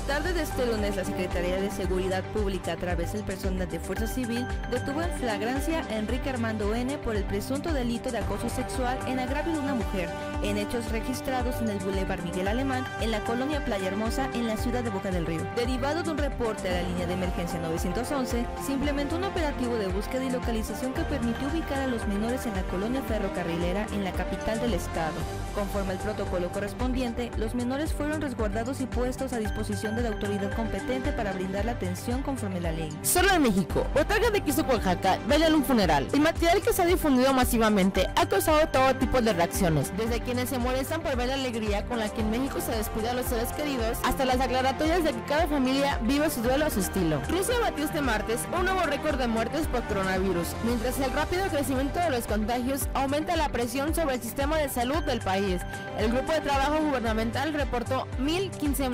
tarde de este lunes, la Secretaría de Seguridad Pública, a través del personal de Fuerza Civil, detuvo en flagrancia a Enrique Armando N. por el presunto delito de acoso sexual en agravio de una mujer, en hechos registrados en el Boulevard Miguel Alemán, en la colonia Playa Hermosa, en la ciudad de Boca del Río. Derivado de un reporte a la línea de emergencia 911, se implementó un operativo de búsqueda y localización que permitió ubicar a los menores en la colonia ferrocarrilera en la capital del estado. Conforme al protocolo correspondiente, los menores fueron resguardados y puestos a disposición de la autoridad competente para brindar la atención conforme a la ley. Solo en México, Botarga de Quiso, Oaxaca, bailan un funeral. El material que se ha difundido masivamente ha causado todo tipo de reacciones, desde quienes se molestan por ver la alegría con la que en México se despide a los seres queridos, hasta las aclaratorias de que cada familia vive su duelo a su estilo. Rusia batió este martes un nuevo récord de muertes por coronavirus, mientras el rápido crecimiento de los contagios aumenta la presión sobre el sistema de salud del país. El grupo de trabajo gubernamental reportó 1,015.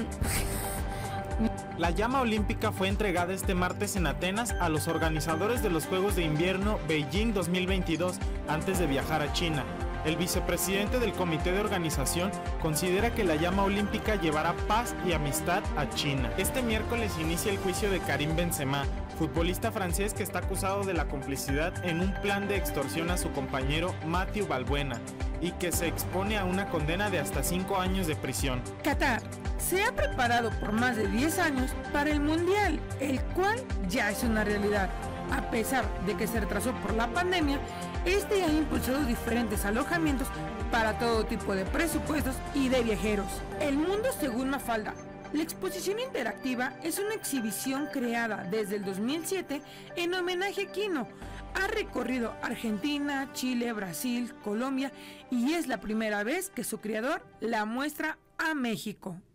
La llama olímpica fue entregada este martes en Atenas a los organizadores de los Juegos de Invierno Beijing 2022 antes de viajar a China. El vicepresidente del comité de organización considera que la llama olímpica llevará paz y amistad a China. Este miércoles inicia el juicio de Karim Benzema, futbolista francés que está acusado de la complicidad en un plan de extorsión a su compañero Mathieu Valbuena y que se expone a una condena de hasta 5 años de prisión. Qatar se ha preparado por más de 10 años para el Mundial, el cual ya es una realidad. A pesar de que se retrasó por la pandemia, este ha impulsado diferentes alojamientos para todo tipo de presupuestos y de viajeros. El mundo según Mafalda. La exposición interactiva es una exhibición creada desde el 2007 en homenaje a Quino. Ha recorrido Argentina, Chile, Brasil, Colombia y es la primera vez que su creador la muestra a México.